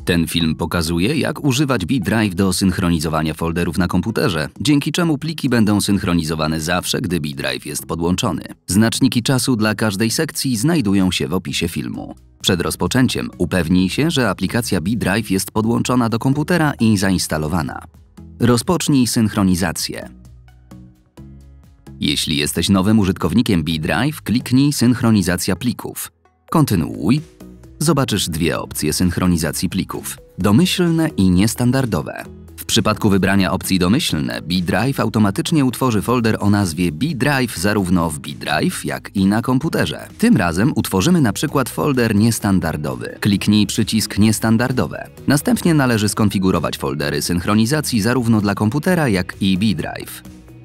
Ten film pokazuje, jak używać B-Drive do synchronizowania folderów na komputerze, dzięki czemu pliki będą synchronizowane zawsze, gdy B-Drive jest podłączony. Znaczniki czasu dla każdej sekcji znajdują się w opisie filmu. Przed rozpoczęciem upewnij się, że aplikacja B-Drive jest podłączona do komputera i zainstalowana. Rozpocznij synchronizację. Jeśli jesteś nowym użytkownikiem B-Drive, kliknij Synchronizacja plików. Kontynuuj. Zobaczysz dwie opcje synchronizacji plików – domyślne i niestandardowe. W przypadku wybrania opcji domyślne, B-Drive automatycznie utworzy folder o nazwie B-Drive zarówno w B-Drive, jak i na komputerze. Tym razem utworzymy na przykład folder niestandardowy. Kliknij przycisk Niestandardowe. Następnie należy skonfigurować foldery synchronizacji zarówno dla komputera, jak i B-Drive.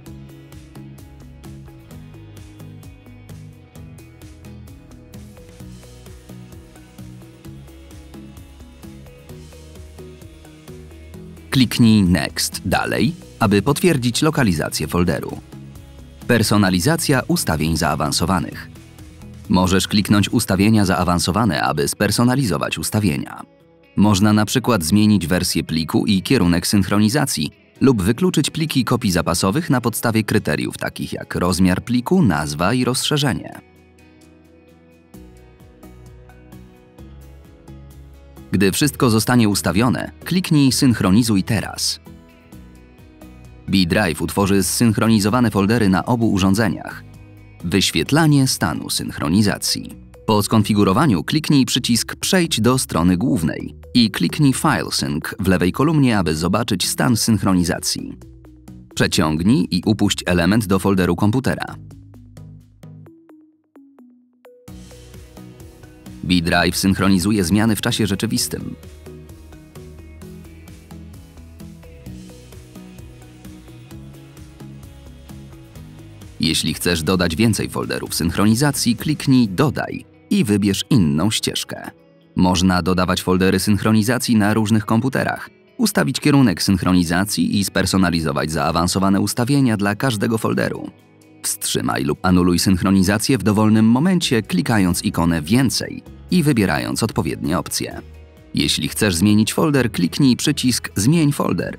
Kliknij Next dalej, aby potwierdzić lokalizację folderu. Personalizacja ustawień zaawansowanych. Możesz kliknąć Ustawienia zaawansowane, aby spersonalizować ustawienia. Można na przykład zmienić wersję pliku i kierunek synchronizacji lub wykluczyć pliki kopii zapasowych na podstawie kryteriów takich jak rozmiar pliku, nazwa i rozszerzenie. Gdy wszystko zostanie ustawione, kliknij Synchronizuj teraz. B-Drive utworzy zsynchronizowane foldery na obu urządzeniach. Wyświetlanie stanu synchronizacji. Po skonfigurowaniu kliknij przycisk Przejdź do strony głównej i kliknij File Sync w lewej kolumnie, aby zobaczyć stan synchronizacji. Przeciągnij i upuść element do folderu komputera. B-Drive synchronizuje zmiany w czasie rzeczywistym. Jeśli chcesz dodać więcej folderów synchronizacji, kliknij Dodaj i wybierz inną ścieżkę. Można dodawać foldery synchronizacji na różnych komputerach, ustawić kierunek synchronizacji i spersonalizować zaawansowane ustawienia dla każdego folderu. Wstrzymaj lub anuluj synchronizację w dowolnym momencie, klikając ikonę Więcej i wybierając odpowiednie opcje. Jeśli chcesz zmienić folder, kliknij przycisk Zmień folder.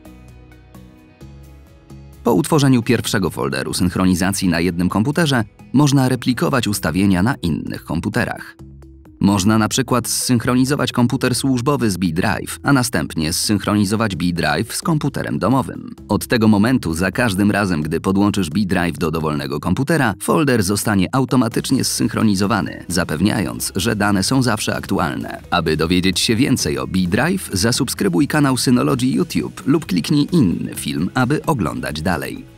Po utworzeniu pierwszego folderu synchronizacji na jednym komputerze, można replikować ustawienia na innych komputerach. Można na przykład zsynchronizować komputer służbowy z B-Drive, a następnie zsynchronizować B-Drive z komputerem domowym. Od tego momentu za każdym razem, gdy podłączysz B-Drive do dowolnego komputera, folder zostanie automatycznie zsynchronizowany, zapewniając, że dane są zawsze aktualne. Aby dowiedzieć się więcej o B-Drive, zasubskrybuj kanał Synology YouTube lub kliknij inny film, aby oglądać dalej.